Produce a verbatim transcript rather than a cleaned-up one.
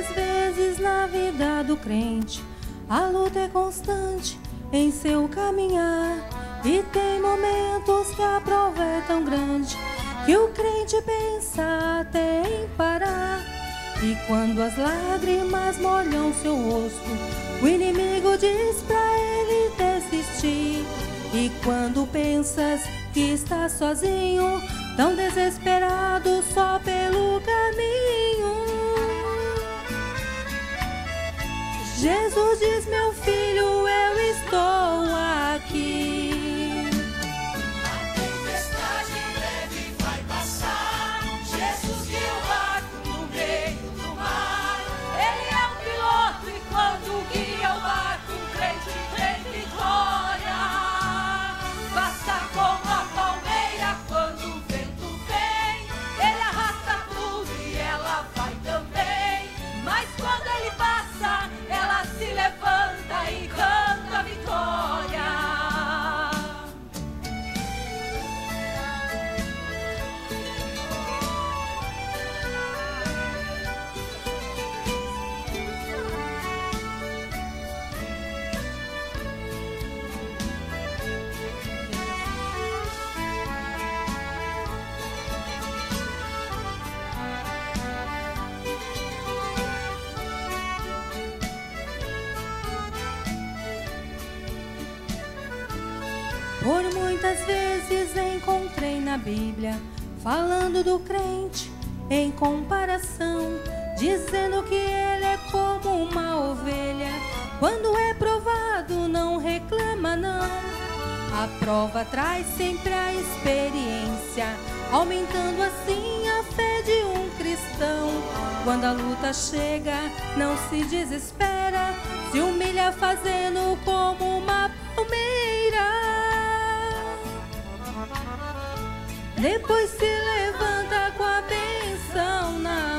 muitas vezes na vida do crente a luta é constante em seu caminhar, e tem momentos que a prova é tão grande que o crente pensa até em parar. E quando as lágrimas molham seu rosto, o inimigo diz pra ele desistir. E quando pensas que está sozinho, tão desesperado só pelo caminho, Jesus diz: meu filho, eu estou aqui. A tempestade em breve vai passar. Jesus guia o barco no meio do mar. Ele é o piloto e quando guia o barco, o crente tem vitória. Basta como a palmeira quando o vento vem. Ele arrasta tudo e ela vai também. Mas quando ele passa, ela se levanta e canta a vitória. Por muitas vezes encontrei na Bíblia falando do crente em comparação, dizendo que ele é como uma ovelha, quando é provado não reclama não. A prova traz sempre a experiência, aumentando assim a fé de um cristão. Quando a luta chega, não se desespera, se humilha fazendo como uma palmeira. Depois se levanta com a bênção na